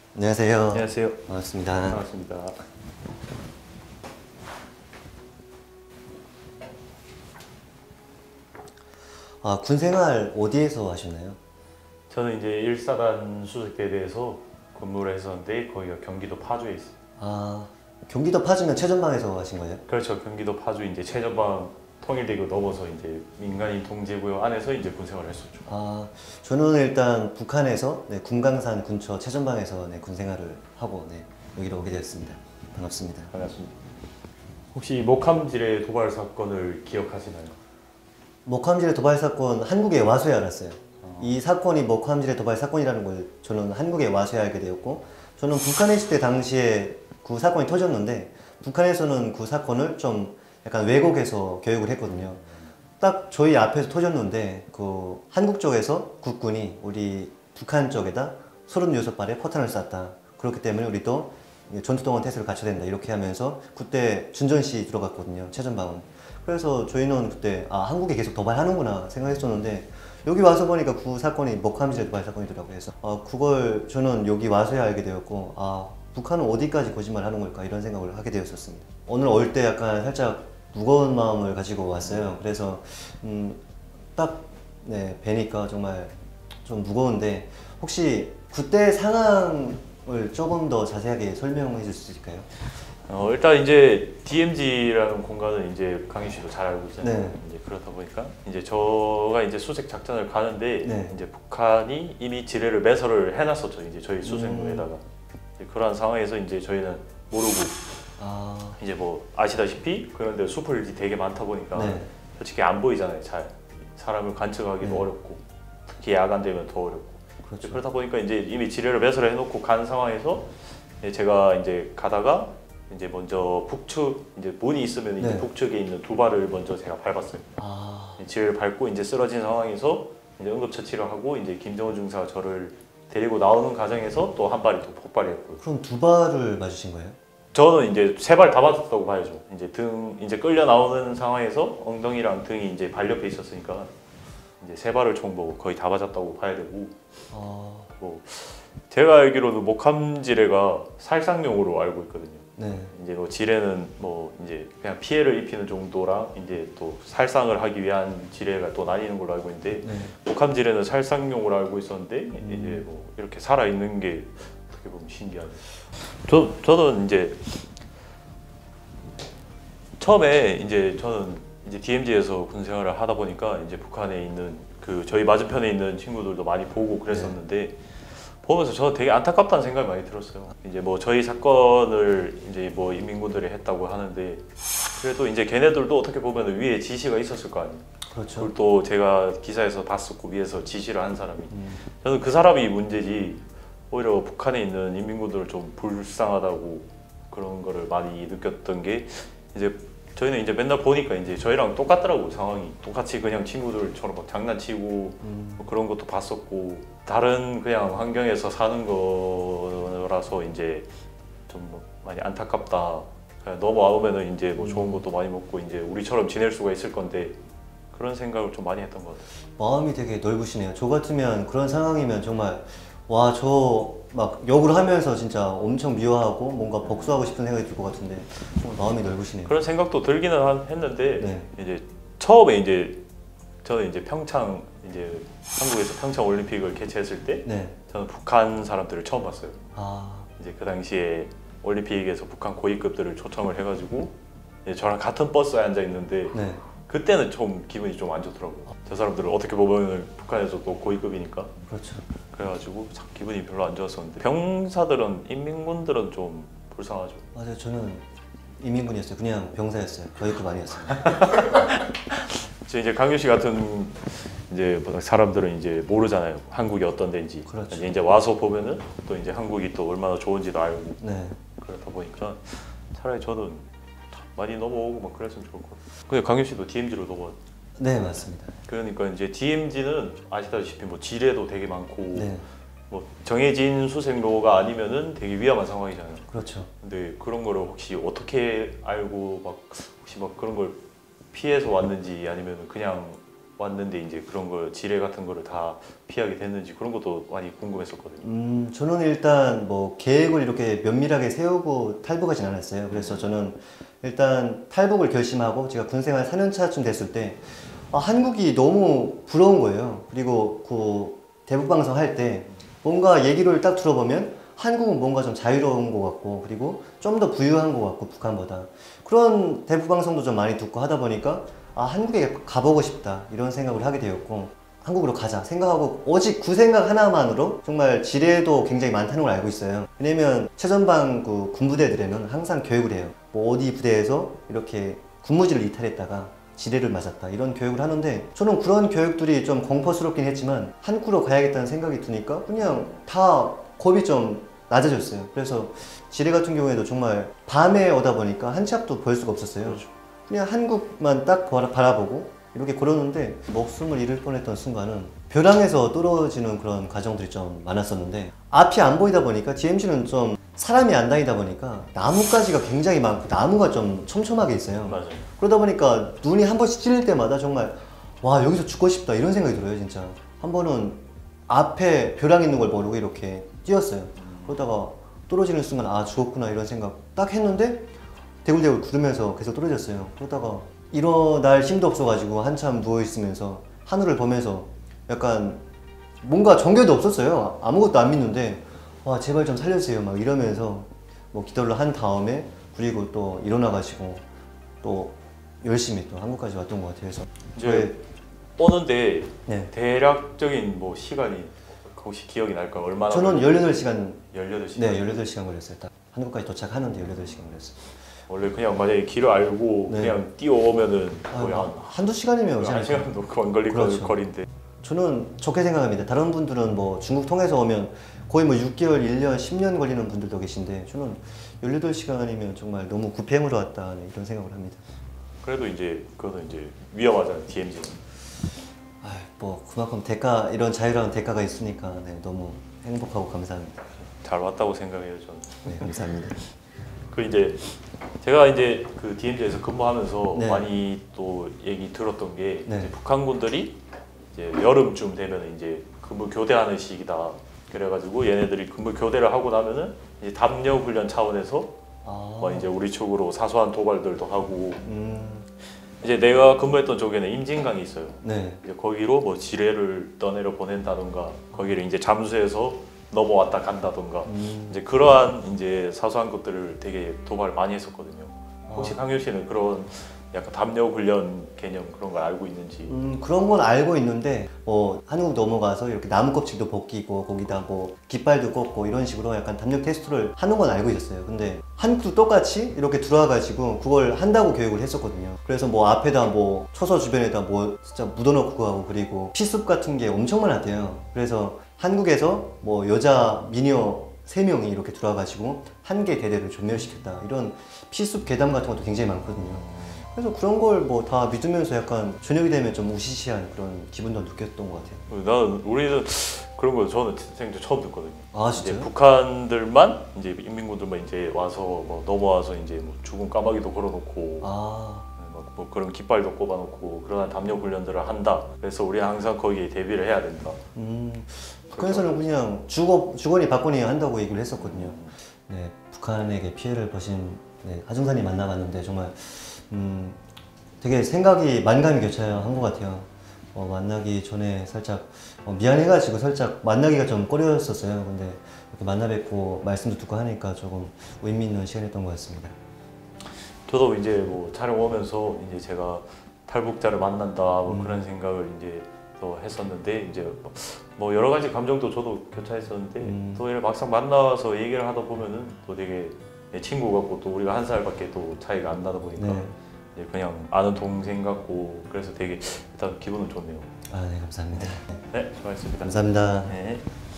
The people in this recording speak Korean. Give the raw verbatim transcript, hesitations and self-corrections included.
안녕하세요. 안녕하세요. 반갑습니다. 반갑습니다. 아, 군 생활 어디에서 하셨나요? 저는 이제 일 사단 수색대대에서 근무를 했었는데 거기가 경기도 파주에 있어요. 아, 경기도 파주면 최전방에서 하신 거예요? 그렇죠. 경기도 파주 이제 최전방 통일대교 넘어서 이제 민간인 통제구역 안에서 이제 군 생활을 했었죠. 아, 저는 일단 북한에서 네, 군강산 근처 최전방에서 네, 군 생활을 하고 네, 여기로 오게 되었습니다. 반갑습니다. 반갑습니다. 혹시 목함질의 도발 사건을 기억하시나요? 목함질의 도발 사건 한국에 와서야 알았어요. 이 사건이 목함질의 도발 사건이라는 걸 저는 한국에 와서야 알게 되었고, 저는 북한에 있을 때 당시에 그 사건이 터졌는데 북한에서는 그 사건을 좀 약간 왜곡해서 교육을 했거든요. 딱 저희 앞에서 터졌는데 그 한국 쪽에서 국군이 우리 북한 쪽에다 서른여섯 발의 포탄을 쐈다. 그렇기 때문에 우리도 전투동원 태세를 갖춰야 된다. 이렇게 하면서 그때 준전시 들어갔거든요. 최전방은. 그래서 저희는 그때 아 한국에 계속 도발하는구나 생각했었는데 여기 와서 보니까 그 사건이 목함질의 도발 사건이더라고요. 그래서 아, 그걸 저는 여기 와서야 알게 되었고, 아 북한은 어디까지 거짓말 하는 걸까 이런 생각을 하게 되었었습니다. 오늘 올 때 약간 살짝 무거운 마음을 가지고 왔어요. 그래서 음, 딱 네, 뵈니까 정말 좀 무거운데, 혹시 그때 상황을 조금 더 자세하게 설명해 줄 수 있을까요? 어, 일단 이제 디엠지라는 공간은 이제 강희 씨도 잘 알고 있잖아요. 네. 이제 그러다 보니까 이제 저가 이제 수색 작전을 가는데 네. 이제 북한이 이미 지뢰를 매설을 해놨었죠. 이제 저희 수색로에다가. 이제 그러한 상황에서 이제 저희는 모르고 아, 이제 뭐 아시다시피 그런데 숲을 되게 많다 보니까 네. 솔직히 안 보이잖아요. 잘 사람을 관측하기도 네. 어렵고 특히 야간 되면 더 어렵고. 그렇죠. 그러다 보니까 이제 이미 지뢰를 매설해 놓고 간 상황에서 이제 제가 이제 가다가 이제 먼저 북측 이제 문이 있으면 이제 네. 북측에 있는 두 발을 먼저 제가 밟았어요. 아, 지뢰를 밟고 이제 쓰러진 상황에서 이제 응급처치를 하고 이제 김정은 중사가 저를 데리고 나오는 과정에서 또 한 발이 또 폭발했고요. 그럼 두 발을 맞으신 거예요? 저는 이제 세 발 다 맞았다고 봐야죠. 이제 등 이제 끌려 나오는 상황에서 엉덩이랑 등이 이제 발 옆에 있었으니까 이제 세 발을 총 뭐 거의 다 맞았다고 봐야 되고, 아, 뭐 제가 알기로는 목함 지뢰가 살상용으로 알고 있거든요. 네. 이제 뭐 지뢰는 뭐 이제 그냥 피해를 입히는 정도랑 이제 또 살상을 하기 위한 지뢰가 또 나뉘는 걸로 알고 있는데, 네. 목함 지뢰는 살상용으로 알고 있었는데 음. 이제 뭐 이렇게 살아 있는 게 어떻게 보면 신기하네요. 저 저는 이제 처음에 이제 저는 이제 디엠지에서 군 생활을 하다 보니까 이제 북한에 있는 그 저희 맞은편에 있는 친구들도 많이 보고 그랬었는데, 보면서 저는 되게 안타깝다는 생각이 많이 들었어요. 이제 뭐 저희 사건을 이제 뭐 인민군들이 했다고 하는데 그래도 이제 걔네들도 어떻게 보면 위에 지시가 있었을 거 아니에요. 그렇죠. 그걸 또 제가 기사에서 봤었고 위에서 지시를 한 사람이, 음. 저는 그 사람이 문제지 오히려 북한에 있는 인민군들을 좀 불쌍하다고 그런 거를 많이 느꼈던 게, 이제 저희는 이제 맨날 보니까 이제 저희랑 똑같더라고. 상황이 똑같이 그냥 친구들처럼 막 장난치고 음. 뭐 그런 것도 봤었고, 다른 그냥 환경에서 사는 거라서 이제 좀 뭐 많이 안타깝다. 그냥 넘어오면은 이제 뭐 좋은 것도 많이 먹고 이제 우리처럼 지낼 수가 있을 건데, 그런 생각을 좀 많이 했던 것 같아요. 마음이 되게 넓으시네요. 저 같으면 그런 상황이면 정말 와, 저 막 욕을 하면서 진짜 엄청 미워하고 뭔가 복수하고 싶은 생각이 들 것 같은데 정말 마음이 넓으시네요. 그런 생각도 들기는 한- 했는데 네. 이제 처음에 이제 저는 이제 평창 이제 한국에서 평창 올림픽을 개최했을 때 네. 저는 북한 사람들을 처음 봤어요. 아, 이제 그 당시에 올림픽에서 북한 고위급들을 초청을 해가지고 이제 저랑 같은 버스에 앉아 있는데 네. 그때는 좀 기분이 좀 안 좋더라고요. 저 사람들은 어떻게 보면 북한에서 또 고위급이니까. 그렇죠. 그래가지고 참 기분이 별로 안 좋았었는데, 병사들은 인민군들은 좀 불쌍하죠. 맞아요. 저는 인민군이었어요. 그냥 병사였어요. 거의급 아니었어요. 저 이제 강유 씨 같은 이제 사람들은 이제 모르잖아요. 한국이 어떤 데인지. 그렇죠. 이제 와서 보면은 또 이제 한국이 또 얼마나 좋은지도 알고, 네. 그렇다 보니까 차라리 저는 많이 넘어오고 막 그랬으면 좋을 것 같아요. 근데 강유 씨도 디엠지로 넘어. 네, 맞습니다. 그러니까 이제 디엠지는 아시다시피 뭐 지뢰도 되게 많고 네. 뭐 정해진 수색로가 아니면은 되게 위험한 상황이잖아요. 그렇죠. 근데 그런 거를 혹시 어떻게 알고 막 혹시 막 그런 걸 피해서 왔는지 아니면 그냥 왔는데 이제 그런 거 지뢰 같은 거를 다 피하게 됐는지 그런 것도 많이 궁금했었거든요. 음, 저는 일단 뭐 계획을 이렇게 면밀하게 세우고 탈북하진 않았어요. 그래서 저는 일단 탈북을 결심하고 제가 군생활 사 년 차쯤 됐을 때 아, 한국이 너무 부러운 거예요. 그리고 그 대북 방송 할 때 뭔가 얘기를 딱 들어보면 한국은 뭔가 좀 자유로운 것 같고 그리고 좀 더 부유한 것 같고 북한보다 그런 대북 방송도 좀 많이 듣고 하다 보니까 아, 한국에 가보고 싶다 이런 생각을 하게 되었고 한국으로 가자 생각하고 오직 그 생각 하나만으로 정말 지뢰도 굉장히 많다는 걸 알고 있어요. 왜냐면 최전방 그 군부대들에는 항상 교육을 해요. 뭐 어디 부대에서 이렇게 군무지를 이탈했다가 지뢰를 맞았다 이런 교육을 하는데 저는 그런 교육들이 좀 공포스럽긴 했지만 한국으로 가야겠다는 생각이 드니까 그냥 다 겁이 좀 낮아졌어요. 그래서 지뢰 같은 경우에도 정말 밤에 오다 보니까 한 치 앞도 볼 수가 없었어요. 그렇죠. 그냥 한국만 딱 바라- 바라보고 이렇게 걸었는데 목숨을 잃을 뻔했던 순간은 벼랑에서 떨어지는 그런 과정들이 좀 많았었는데 앞이 안 보이다 보니까 디엠지는 좀 사람이 안 다니다 보니까 나뭇가지가 굉장히 많고 나무가 좀 촘촘하게 있어요. 맞아요. 그러다 보니까 눈이 한 번씩 찔릴 때마다 정말 와 여기서 죽고 싶다 이런 생각이 들어요. 진짜 한 번은 앞에 벼랑 있는 걸 모르고 이렇게 뛰었어요. 그러다가 떨어지는 순간 아 죽었구나 이런 생각 딱 했는데 대굴대굴 구르면서 계속 떨어졌어요. 그러다가 일어날 힘도 없어가지고 한참 누워있으면서 하늘을 보면서 약간 뭔가 종교도 없었어요. 아무것도 안 믿는데 와 제발 좀 살려주세요 막 이러면서 뭐 기도를 한 다음에 그리고 또 일어나가지고 또 열심히 또 한국까지 왔던 것 같아요. 그래서 이제 오는데 네. 대략적인 뭐 시간이 혹시 기억이 날까요? 얼마나? 저는 열여덟 시간 열여덟 시간. 네 열여덟 시간 걸렸어요. 딱 한국까지 도착하는데 열여덟 시간 걸렸어요. 원래 그냥 만약에 길을 알고 네. 그냥 뛰어오면은 거의 아, 한 한두 시간이면 오지 한 않을까요? 시간도 그만 걸릴 그렇죠. 거리인데. 저는 좋게 생각합니다. 다른 분들은 뭐 중국 통해서 오면 거의 뭐 육 개월, 일 년, 십 년 걸리는 분들도 계신데 저는 열여덟 시간이면 정말 너무 구팽으로 왔다 네, 이런 생각을 합니다. 그래도 이제 그거는 이제 위험하잖아요. 디엠지는. 아, 뭐 그만큼 대가 이런 자유라는 대가가 있으니까 네, 너무 행복하고 감사합니다. 잘 왔다고 생각해요 저는. 네, 감사합니다. 그 이제 제가 이제 그 디엠지에서 근무하면서 네. 많이 또 얘기 들었던 게 네. 이제 북한군들이 이제 여름쯤 되면 이제 근무 교대하는 시기다. 그래가지고 얘네들이 근무 교대를 하고 나면은 이제 담력 훈련 차원에서 아, 뭐 이제 우리 쪽으로 사소한 도발들도 하고 음, 이제 내가 근무했던 쪽에는 임진강이 있어요. 네, 이제 거기로 뭐 지뢰를 떠내려 보낸다던가 거기를 이제 잠수해서 넘어왔다 간다던가 음, 이제 그러한 이제 사소한 것들을 되게 도발을 많이 했었거든요. 혹시 아. 강효 씨는 그런 약간 담력 훈련 개념 그런 걸 알고 있는지? 음, 그런 건 알고 있는데 뭐 한국 넘어가서 이렇게 나무 껍질도 벗기고 거기다 뭐 깃발도 꽂고 이런 식으로 약간 담력 테스트를 하는 건 알고 있었어요. 근데 한국도 똑같이 이렇게 들어와가지고 그걸 한다고 교육을 했었거든요. 그래서 뭐 앞에다 뭐 초소 주변에다 뭐 진짜 묻어놓고 하고 그리고 피습 같은 게 엄청 많았대요. 그래서 한국에서 뭐 여자 미녀 세 명이 이렇게 들어와가지고 한 개 대대를 전멸시켰다 이런 피습 괴담 같은 것도 굉장히 많거든요. 그래서 그런 걸 뭐 다 믿으면서 약간 저녁이 되면 좀 우시시한 그런 기분도 느꼈던 것 같아요. 나는 우리는 그런 거 저는 생전 처음 듣거든요. 아 이제 진짜요? 북한들만 이제 인민군들만 이제 와서 뭐 넘어와서 이제 뭐 죽은 까마귀도 걸어놓고 아, 뭐, 뭐 그런 깃발도 꼽아놓고 그러한 담력 훈련들을 한다. 그래서 우리는 항상 거기에 대비를 해야 된다. 음, 북한에서는 그냥 주거, 주거니 받거니 한다고 얘기를 했었거든요. 네, 북한에게 피해를 보신 네, 하중산이 만나봤는데 정말 음, 되게 생각이 만감이 교차한 것 같아요. 어, 만나기 전에 살짝 어, 미안해가지고 살짝 만나기가 좀 꺼려졌었어요. 근데 이렇게 만나 뵙고 말씀도 듣고 하니까 조금 의미 있는 시간이었던 것 같습니다. 저도 이제 뭐 촬영 오면서 이제 제가 탈북자를 만난다 뭐 음. 그런 생각을 이제 또 했었는데 이제 뭐 여러 가지 감정도 저도 교차했었는데 음. 또 이렇게 막상 만나서 얘기를 하다 보면은 또 되게 내 친구 같고 또 우리가 한 살밖에 또 차이가 안 나다 보니까 네. 이제 그냥 아는 동생 같고 그래서 되게 일단 기분은 좋네요. 아, 네, 감사합니다. 네, 수고하셨습니다. 감사합니다. 네.